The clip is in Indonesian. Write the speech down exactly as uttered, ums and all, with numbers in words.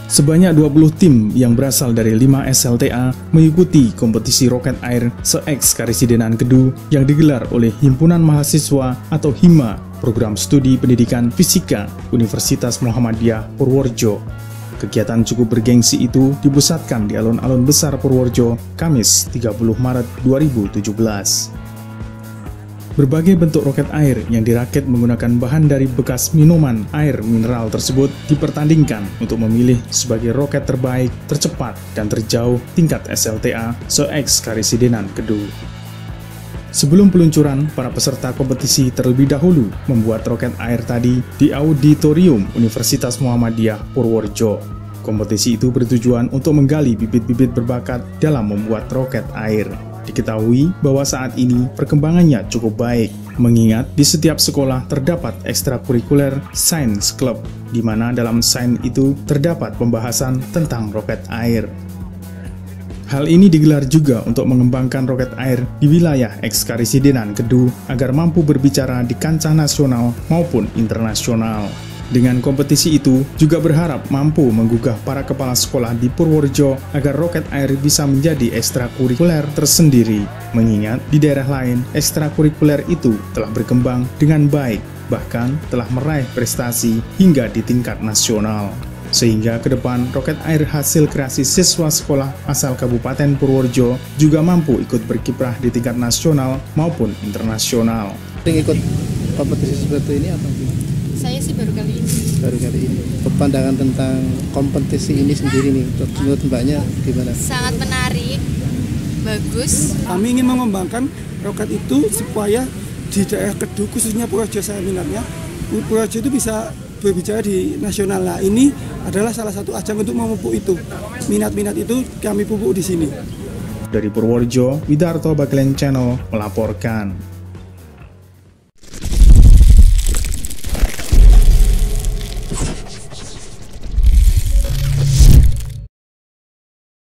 Sebanyak dua puluh tim yang berasal dari lima S L T A mengikuti kompetisi roket air se-Ex Karesidenan Kedu yang digelar oleh Himpunan Mahasiswa atau HIMA Program Studi Pendidikan Fisika Universitas Muhammadiyah Purworejo. Kegiatan cukup bergengsi itu dipusatkan di alun-alun besar Purworejo, Kamis tiga puluh Maret dua ribu tujuh belas. Berbagai bentuk roket air yang dirakit menggunakan bahan dari bekas minuman air mineral tersebut dipertandingkan untuk memilih sebagai roket terbaik, tercepat, dan terjauh tingkat S L T A se-Ex Karesidenan Kedu. Sebelum peluncuran, para peserta kompetisi terlebih dahulu membuat roket air tadi di Auditorium Universitas Muhammadiyah Purworejo. Kompetisi itu bertujuan untuk menggali bibit-bibit berbakat dalam membuat roket air. Diketahui bahwa saat ini perkembangannya cukup baik, mengingat di setiap sekolah terdapat ekstrakurikuler Science Club, di mana dalam sains itu terdapat pembahasan tentang roket air. Hal ini digelar juga untuk mengembangkan roket air di wilayah Ex Karesidenan Kedu agar mampu berbicara di kancah nasional maupun internasional. Dengan kompetisi itu juga berharap mampu menggugah para kepala sekolah di Purworejo agar roket air bisa menjadi ekstrakurikuler tersendiri, mengingat di daerah lain ekstrakurikuler itu telah berkembang dengan baik, bahkan telah meraih prestasi hingga di tingkat nasional. Sehingga ke depan roket air hasil kreasi siswa sekolah asal Kabupaten Purworejo juga mampu ikut berkiprah di tingkat nasional maupun internasional. Ikut kompetisi seperti ini atau gimana? Saya sih baru kali ini. Baru kali ini. Pandangan tentang kompetisi ini sendiri nih, menurut Mbaknya gimana? Sangat menarik, bagus. Kami ingin mengembangkan roket itu supaya di daerah Kedu, khususnya Purworejo saya minatnya, Purworejo itu bisa berbicara di nasional. Nah, ini adalah salah satu ajang untuk memupuk itu. Minat-minat itu kami pupuk di sini. Dari Purworejo, Widarto Bagelen Channel melaporkan.